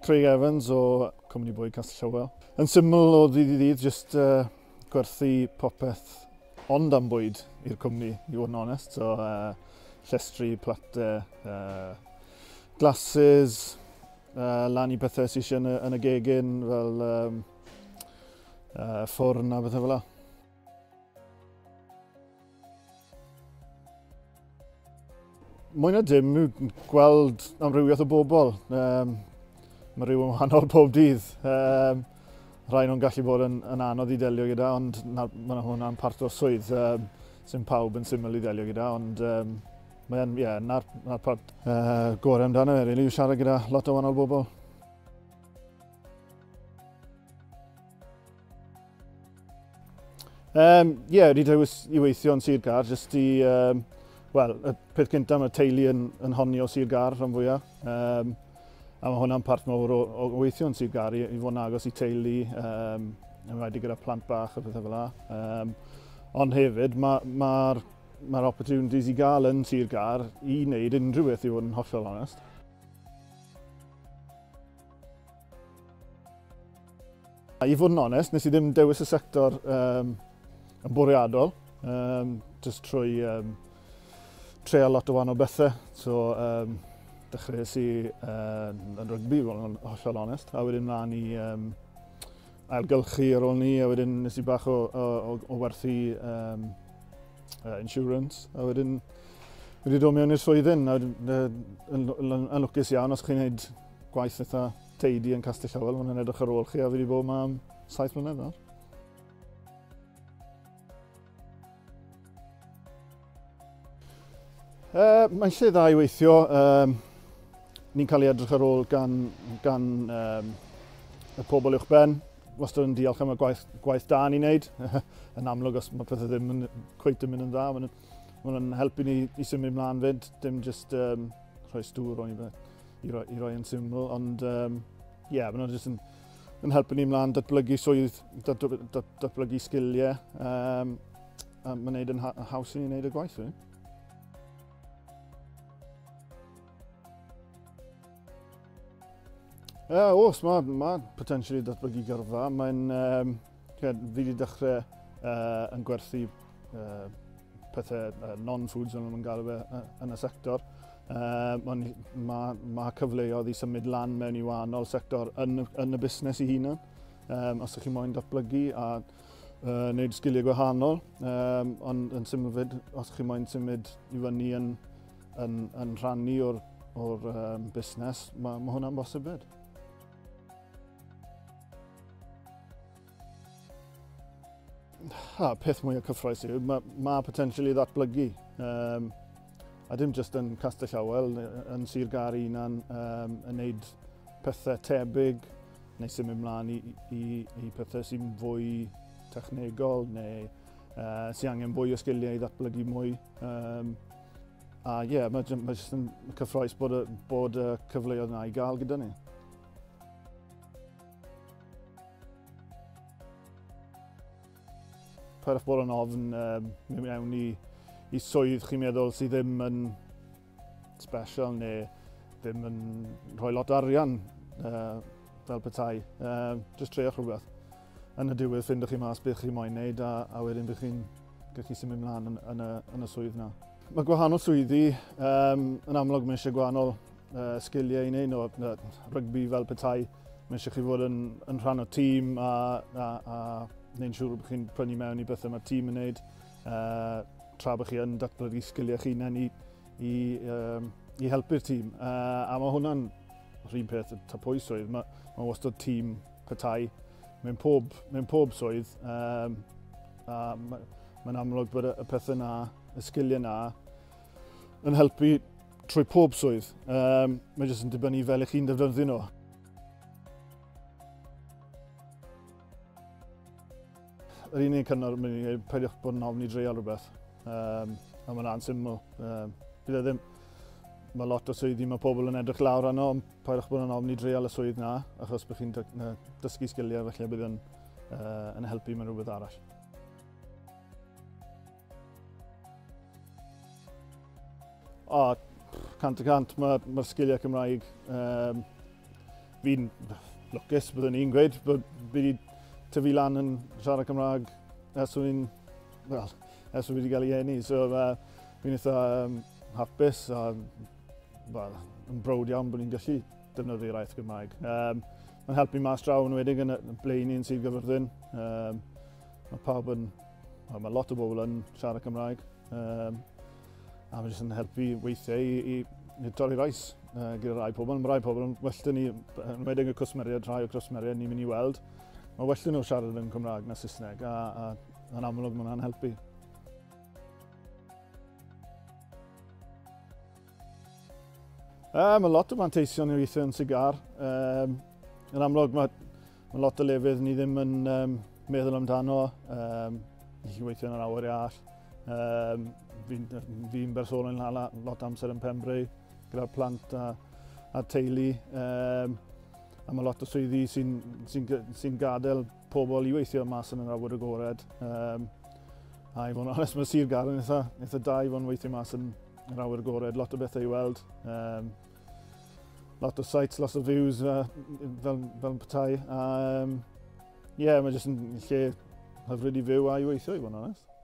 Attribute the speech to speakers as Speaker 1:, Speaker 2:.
Speaker 1: Craig Evans o cwmni bwyd Castell Howell. Yn syml o ddydd i ddydd, jyst gwerthu popeth ond am bwyd i'r cwmni, i fod yn onest. So, llestri, platau, glasses, lan i bethau sydd eisiau yn y gegin, fel ffwrn a bethau fel yna. Mwy na dim yw gweld amrywiaeth o bobl. Mae rhyw yn wahanol pob dydd. Rhai nhw'n gallu bod yn anodd i delio gyda, ond mae hwnna'n part o'r swydd. Sy'n pawb yn syml i delio gyda, ond na'r part gorau amdano fe, yw siarad gyda lot o wahanol bobl. Wedi dewis i weithio yn Sir Gar, jyst i... y peth cyntaf mae teulu yn honni o Sir Gar rhan fwyaf. A mae hwnna'n part mawr o weithio yn Sir Gar i fod yn agos i teulu, wedi gyda plant bach a pethau fel yna. Ond hefyd, mae'r opportunities i gael yn Sir Gar i wneud unrhyw beth i fod yn hollol onest. I fod yn onest, nes i ddim dewis y sector yn bwriadol, jyst trwy treial lot o wahanol bethau. So, dechreuais i yn rygbi, yn hollol onest, a wedyn mlaen i ailgylchu ar ôl ni, a wedyn nes i bach o werthu insurance, a wedyn wedi dod mewn i'r swyddyn, a yn lwcus iawn os chi'n gwneud gwaith eitha teidi yn Castell Howell, mae'n edrych ar ôl chi, a wedi bod yma am 7 mlynedd nawr. Mae'n lle dda i weithio. Ni'n cael ei edrych ar ôl gan y pobl uwchben. Wastad yn diolch am y gwaith da ni'n neud. Yn amlwg os mae pethau ddim yn cweit yn mynd yn dda. Mae'n helpu ni i symud ymlaen fyd. Dim jyst rhoi stŵr o'n i roi yn syml. Ond mae'n jyst yn helpu ni ymlaen datblygu swydd, datblygu sgiliau. Mae'n neud yn haws i ni wneud y gwaith. Os, mae potentially datblygu gyrfa. Fi wedi dechrau yn gwerthu pethau non-foods o'n nhw'n galw fe yn y sector. Mae cyfleoedd i symud lan mewn i wahanol sector yn y busnes i hunan. Os ydych chi'n moyn datblygu a wneud sgiliau gwahanol. Ond yn syml fyd, os ydych chi'n moyn symud i fyny yn rhannu o'r busnes, mae hwnna'n bosib fyd. Peth mwy o cyffroes yw, mae potentially ddatblygu. A dim jyst yn Castell Howell, yn Sir Gar unan, yn wneud pethau tebyg, neu symud ymlaen i pethau sy'n fwy technegol, neu sy'n angen fwy o sgiliau i ddatblygu mwy. Mae jyst yn cyffroes bod y cyfleoedd yna i gael gyda ni. Pwyrach bod yn ofn mynd mewn i swydd chi'n meddwl sydd ddim yn special neu ddim yn rhoi lot o arian fel petai. Jyst treiach rhywbeth. Yn y diwedd ffindwch chi mas beth chi'n moyn wneud a wedyn bydd chi'n gallu symud ymlaen yn y swydd yna. Mae gwahanol swyddi yn amlwg mae eisiau gwahanol sgiliau i wneud. Rygbi fel petai, mae eisiau chi fod yn rhan o tîm a neu'n siŵr bod chi'n prynu mewn i bethau mae'r tîm yn wneud, tra bod chi yn datblygu sgiliau chi i helpu'r tîm. A mae hwnna'n rhywun peth ta pwy swydd. Mae wastad tîm petai mewn pob swydd. Mae'n amlwg bod y pethau yna, y sgiliau yna, yn helpu trwy pob swydd. Mae jyst yn dibynnu fel eich chi'n defnyddio nhw. Yr unig cynnor mynd i peidiwch bod yn ofn i dreial rhywbeth. A mae hwnna'n syml. Bydd e ddim. Mae lot o swyddi mae pobl yn edrych lawr arno, ond peidiwch bod yn ofn i dreial y swydd na, achos bydd chi'n dysgu sgiliau, felly bydd yn helpu mewn rhywbeth arall. Cant y cant, mae'r sgiliau Cymraeg fi'n lwcus byddwn ni'n gweud, bod fi wedi tyfu lan yn siarad Cymraeg ers ers fi wedi cael ei eni. So fi'n eitha hapus a yn browd iawn bod ni'n gallu defnyddio'r iaith Gymraeg. Mae'n helpu mas draw yn wedig yn y blaen ni'n Sir Gyfyrddin. Mae lot o bobl yn siarad Cymraeg. A mae jyst yn helpu weithiau i torri rais gyda rai pobl. Mae rai pobl yn well ni, yn wedig y cwsmeriad, rhai o cwsmeriad ni'n mynd i weld. Mae well nhw siarad yn Cymraeg na Saesneg a yn amlwg mae hwnna'n helpu. Mae lot o manteision i weithio yn sigar. Yn amlwg mae lot o lefydd ni ddim yn meddwl amdano. Ni'n weithio yn yr awyr iall. Fi'n bersonol yn hala lot amser yn Pembrey gyda'r plant a teulu. A mae lot o swyddi sy'n gadael pobl i weithio mas yn yr awyr agored. A i fod yn onest, mae Sir Gar yn eitha da i fod yn weithio mas yn yr awyr agored. Lot o bethau i weld. Lot o sites, lot o views fel petai. Mae jyst yn lle hyfryd i fyw a i weithio i fod yn onest.